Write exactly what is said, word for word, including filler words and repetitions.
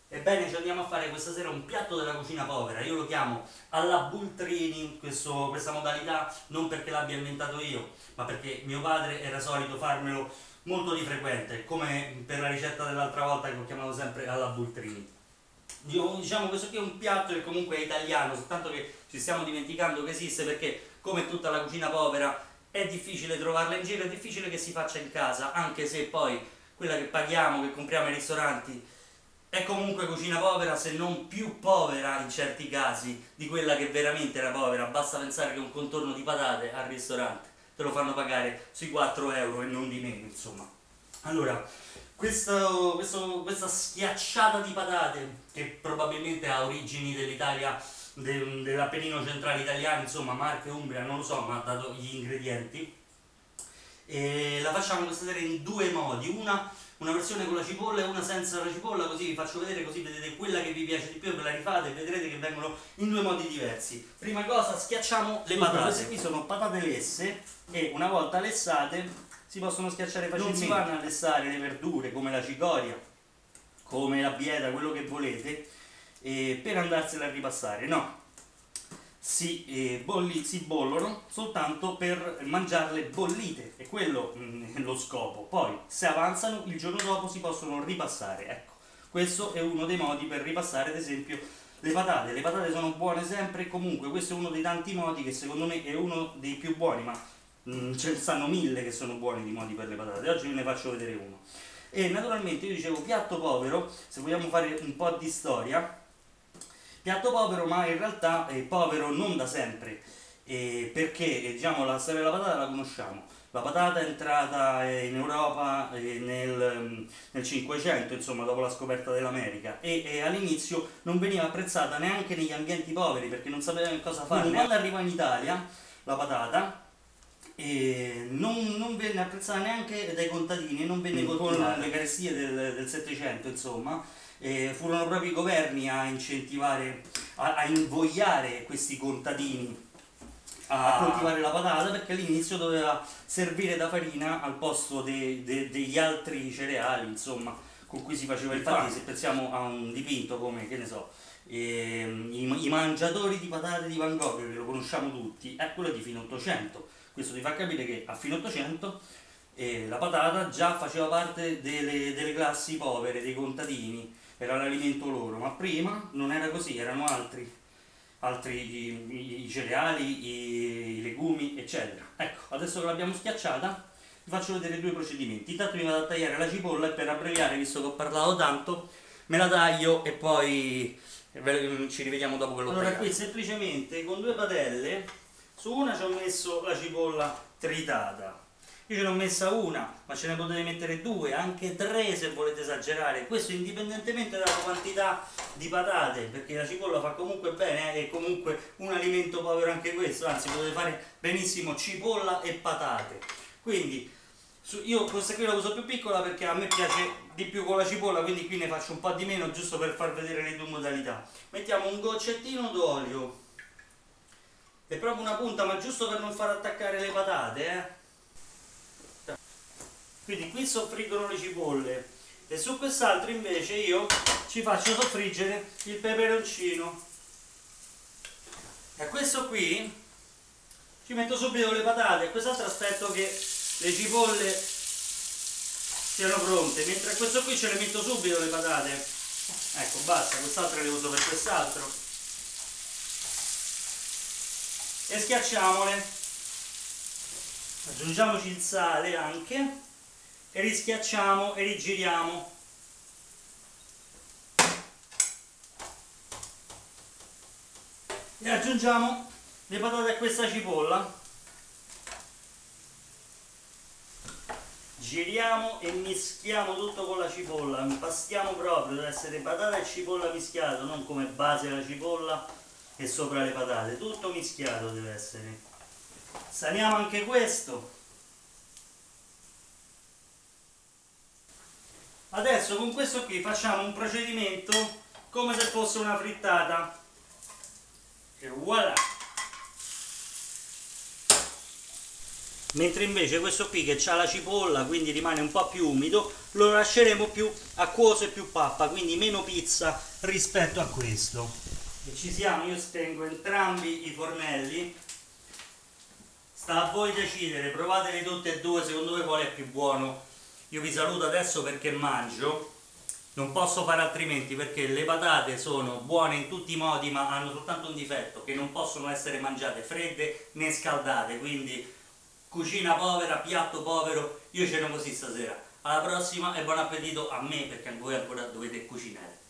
Ebbene, ci andiamo a fare questa sera un piatto della cucina povera. Io lo chiamo alla Bultrini, questo- questa modalità, non perché l'abbia inventato io, ma perché mio padre era solito farmelo molto di frequente, come per la ricetta dell'altra volta che ho chiamato sempre alla Bultrini. Io- Diciamo, questo qui è un piatto che comunque è italiano, soltanto che ci stiamo dimenticando che esiste, perché come tutta la cucina povera è difficile trovarla in giro, è difficile che si faccia in casa, anche se poi quella che paghiamo, che compriamo ai ristoranti, è comunque cucina povera, se non più povera in certi casi di quella che veramente era povera. Basta pensare che un contorno di patate al ristorante te lo fanno pagare sui quattro euro e non di meno, insomma. Allora, questo- questo- questa schiacciata di patate, che probabilmente ha origini dell'Italia, de- dell'Appennino centrale italiano, insomma, Marche, Umbria, non lo so, ma ha dato gli ingredienti. E la facciamo questa sera in due modi, una, una versione con la cipolla e una senza la cipolla, così vi faccio vedere, così vedete quella che vi piace di più, ve la rifate e vedrete che vengono in due modi diversi. Prima cosa schiacciamo le patate. Queste qui sono patate lesse e una volta lessate si possono schiacciare facilmente. Non si vanno a lessare le verdure come la cicoria, come la bieta, quello che volete, eh, per andarsela a ripassare, no. Si, eh, bolli, si bollono soltanto per mangiarle bollite, è quello mh, lo scopo. Poi se avanzano il giorno dopo si possono ripassare, ecco, questo è uno dei modi per ripassare ad esempio le patate. Le patate sono buone sempre e comunque, questo è uno dei tanti modi che secondo me è uno dei più buoni, ma mh, ce ne stanno mille che sono buoni di modi per le patate. Oggi ve ne faccio vedere uno. E naturalmente io dicevo piatto povero, se vogliamo fare un po' di storia. Piatto povero, ma in realtà è povero non da sempre, eh, perché eh, diciamo, la storia della patata la conosciamo. La patata è entrata eh, in Europa eh, nel, mm, nel cinquecento, insomma, dopo la scoperta dell'America, e, e all'inizio non veniva apprezzata neanche negli ambienti poveri, perché non sapevano che cosa farne. Quando arrivò in Italia la patata, e non, non venne apprezzata neanche dai contadini, non venne coltivata. Con le carestie del, del settecento, insomma, eh, furono proprio i governi a incentivare, a, a invogliare questi contadini a coltivare la patata, perché all'inizio doveva servire da farina al posto de, de, degli altri cereali, insomma, con cui si faceva il pane. Se pensiamo a un dipinto come, che ne so, ehm, i, i mangiatori di patate di Van Gogh, che lo conosciamo tutti, è quello di fine ottocento. Questo ti fa capire che a fine ottocento eh, la patata già faceva parte delle, delle classi povere, dei contadini, era l'alimento loro, ma prima non era così, erano altri, altri i, i- i cereali, i, i legumi, eccetera. Ecco, adesso che l'abbiamo schiacciata, vi faccio vedere due procedimenti. Intanto mi vado a tagliare la cipolla e, per abbreviare, visto che ho parlato tanto, me la taglio e poi ve- ci rivediamo dopo che l'ho tagliata. Allora, qui semplicemente con due padelle, su una ci ho messo la cipolla tritata. Io ce ne ho messa una, ma ce ne potete mettere due, anche tre se volete esagerare. Questo indipendentemente dalla quantità di patate, perché la cipolla fa comunque bene, eh, è comunque un alimento povero anche questo, anzi potete fare benissimo cipolla e patate. Quindi su- io questa qui la uso più piccola perché a me piace di più con la cipolla, quindi qui ne faccio un po' di meno, giusto per far vedere le due modalità. Mettiamo un goccettino d'olio, è proprio una punta, ma giusto per non far attaccare le patate, eh. Quindi qui soffriggono le cipolle e su quest'altro invece io ci faccio soffriggere il peperoncino. E a questo qui ci metto subito le patate, e quest'altro aspetto che le cipolle siano pronte, mentre a questo qui ce le metto subito le patate. Ecco, basta, quest'altro le uso per quest'altro. E schiacciamole. Aggiungiamoci il sale anche. E rischiacciamo e rigiriamo. E aggiungiamo le patate a questa cipolla. Giriamo e mischiamo tutto con la cipolla, impastiamo proprio, deve essere patata e cipolla mischiato, non come base la cipolla e sopra le patate, tutto mischiato deve essere. Saniamo anche questo. Adesso con questo qui facciamo un procedimento come se fosse una frittata. E voilà! mentre invece questo qui che ha la cipolla, quindi rimane un po' più umido, lo lasceremo più acquoso e più pappa, quindi meno pizza rispetto a questo. E ci siamo, io spengo entrambi i fornelli, sta a voi decidere, provateli tutti e due, secondo voi qual è più buono. Io vi saluto adesso perché mangio, non posso fare altrimenti perché le patate sono buone in tutti i modi ma hanno soltanto un difetto, che non possono essere mangiate fredde né scaldate, quindi cucina povera, piatto povero, io ceno così stasera. Alla prossima e buon appetito a me perché voi ancora dovete cucinare.